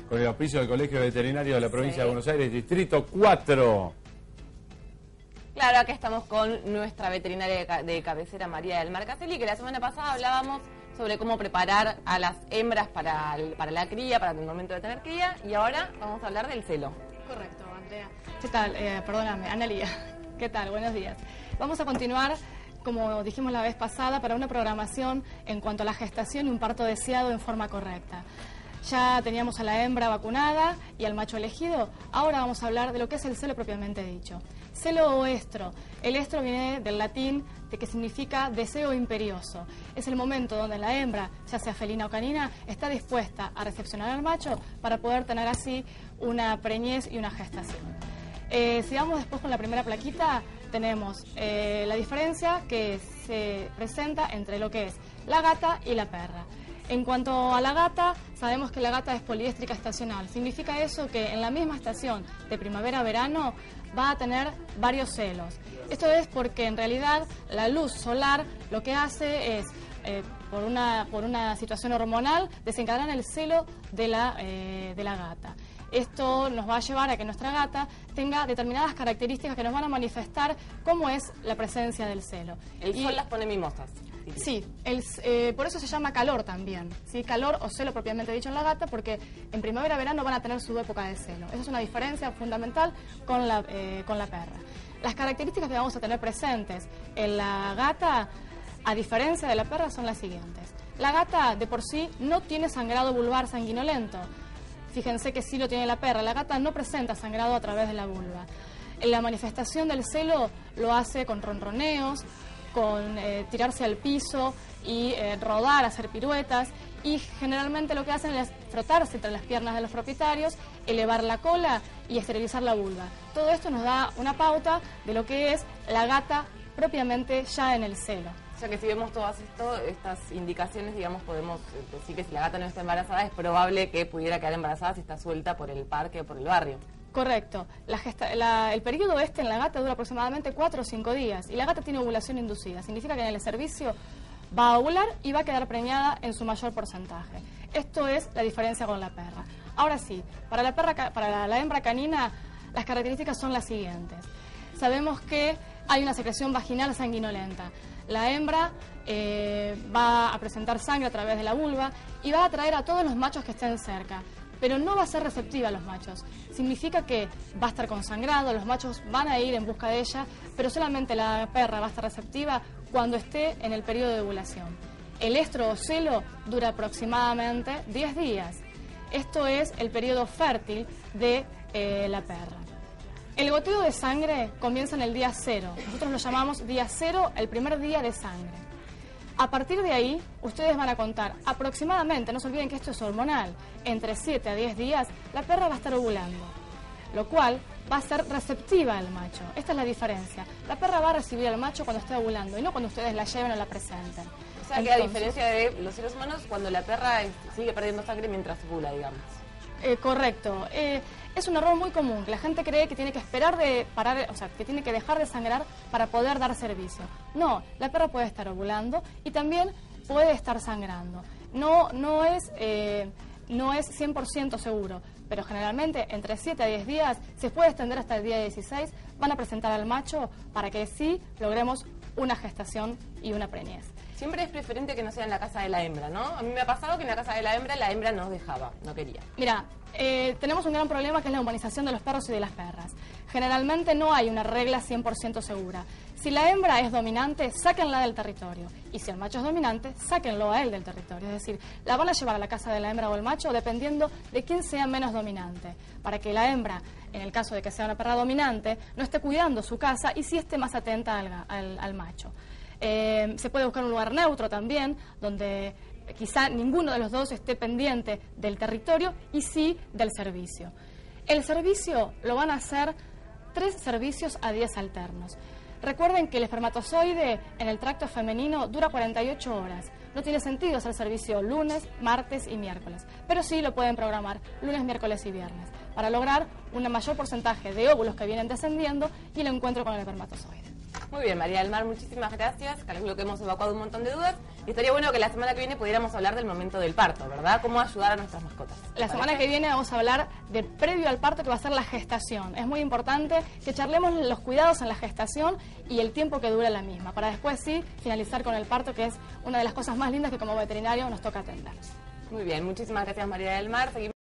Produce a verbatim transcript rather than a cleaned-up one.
con el auspicio del Colegio Veterinario de la Provincia Sí. de Buenos Aires, Distrito cuatro. Claro, acá estamos con nuestra veterinaria de, ca de cabecera, María del Mar Caselli, que la semana pasada hablábamos sobre cómo preparar a las hembras para, el, para la cría, para el momento de tener cría, y ahora vamos a hablar del celo. Correcto, Andrea. ¿Qué tal? Eh, perdóname, Analía. ¿Qué tal? Buenos días. Vamos a continuar, como dijimos la vez pasada, para una programación en cuanto a la gestación y un parto deseado en forma correcta. Ya teníamos a la hembra vacunada y al macho elegido. Ahora vamos a hablar de lo que es el celo propiamente dicho. Celo o estro. El estro viene del latín, de que significa deseo imperioso. Es el momento donde la hembra, ya sea felina o canina, está dispuesta a recepcionar al macho para poder tener así una preñez y una gestación. Eh, si vamos después con la primera plaquita, tenemos eh, la diferencia que se presenta entre lo que es la gata y la perra. En cuanto a la gata, sabemos que la gata es poliéstrica estacional. Significa eso que en la misma estación de primavera-verano va a tener varios celos. Esto es porque en realidad la luz solar lo que hace es, eh, por, una, por una situación hormonal, desencadenar el celo de la, eh, de la gata. Esto nos va a llevar a que nuestra gata tenga determinadas características que nos van a manifestar cómo es la presencia del celo. El y, sol las pone mimosas. Sí, el, eh, por eso se llama calor también, ¿sí? Calor o celo propiamente dicho en la gata, porque en primavera-verano van a tener su época de celo. Esa es una diferencia fundamental con la, eh, con la perra. Las características que vamos a tener presentes en la gata, a diferencia de la perra, son las siguientes. La gata de por sí no tiene sangrado vulvar sanguinolento. Fíjense que sí lo tiene la perra. La gata no presenta sangrado a través de la vulva. La manifestación del celo lo hace con ronroneos, con eh, tirarse al piso y eh, rodar, hacer piruetas, y generalmente lo que hacen es frotarse entre las piernas de los propietarios, elevar la cola y esterilizar la vulva. Todo esto nos da una pauta de lo que es la gata propiamente ya en el celo. O sea que si vemos todas esto, estas indicaciones, digamos, podemos decir que si la gata no está embarazada, es probable que pudiera quedar embarazada si está suelta por el parque o por el barrio. Correcto. La gesta, la, el periodo este en la gata dura aproximadamente cuatro o cinco días y la gata tiene ovulación inducida. Significa que en el servicio va a ovular y va a quedar preñada en su mayor porcentaje. Esto es la diferencia con la perra. Ahora sí, para la, perra, para la, la hembra canina, las características son las siguientes. Sabemos que hay una secreción vaginal sanguinolenta. La hembra eh, va a presentar sangre a través de la vulva y va a atraer a todos los machos que estén cerca, pero no va a ser receptiva a los machos. Significa que va a estar consangrado, los machos van a ir en busca de ella, pero solamente la perra va a estar receptiva cuando esté en el periodo de ovulación. El estro o celo dura aproximadamente diez días. Esto es el periodo fértil de eh, la perra. El goteo de sangre comienza en el día cero. Nosotros lo llamamos día cero, el primer día de sangre. A partir de ahí, ustedes van a contar aproximadamente, no se olviden que esto es hormonal, entre siete a diez días, la perra va a estar ovulando, lo cual va a ser receptiva al macho. Esta es la diferencia. La perra va a recibir al macho cuando esté ovulando y no cuando ustedes la lleven o la presenten. O sea, Entonces, que a diferencia de los seres humanos, cuando la perra sigue perdiendo sangre mientras ovula, digamos. Eh, correcto. Eh, es un error muy común, que la gente cree que tiene que esperar de parar, o sea, que tiene que dejar de sangrar para poder dar servicio. No, la perra puede estar ovulando y también puede estar sangrando. No, no es, eh, no es cien por ciento seguro, pero generalmente entre siete a diez días, se puede extender hasta el día dieciséis, van a presentar al macho para que sí logremos una gestación y una preñez. Siempre es preferente que no sea en la casa de la hembra, ¿no? A mí me ha pasado que en la casa de la hembra, la hembra no dejaba, no quería. Mira, eh, tenemos un gran problema que es la humanización de los perros y de las perras. Generalmente no hay una regla cien por ciento segura. Si la hembra es dominante, sáquenla del territorio. Y si el macho es dominante, sáquenlo a él del territorio. Es decir, la van a llevar a la casa de la hembra o el macho dependiendo de quién sea menos dominante. Para que la hembra, en el caso de que sea una perra dominante, no esté cuidando su casa y sí esté más atenta al, al, al macho. Eh, se puede buscar un lugar neutro también, donde quizá ninguno de los dos esté pendiente del territorio y sí del servicio. El servicio lo van a hacer tres servicios a días alternos. Recuerden que el espermatozoide en el tracto femenino dura cuarenta y ocho horas. No tiene sentido hacer servicio lunes, martes y miércoles, pero sí lo pueden programar lunes, miércoles y viernes para lograr un mayor porcentaje de óvulos que vienen descendiendo y el encuentro con el espermatozoide. Muy bien, María del Mar, muchísimas gracias. Calculo que hemos evacuado un montón de dudas. Y estaría bueno que la semana que viene pudiéramos hablar del momento del parto, ¿verdad? Cómo ayudar a nuestras mascotas. La semana que viene vamos a hablar del previo al parto, que va a ser la gestación. Es muy importante que charlemos los cuidados en la gestación y el tiempo que dura la misma, para después sí finalizar con el parto, que es una de las cosas más lindas que como veterinario nos toca atender. Muy bien, muchísimas gracias, María del Mar. Seguimos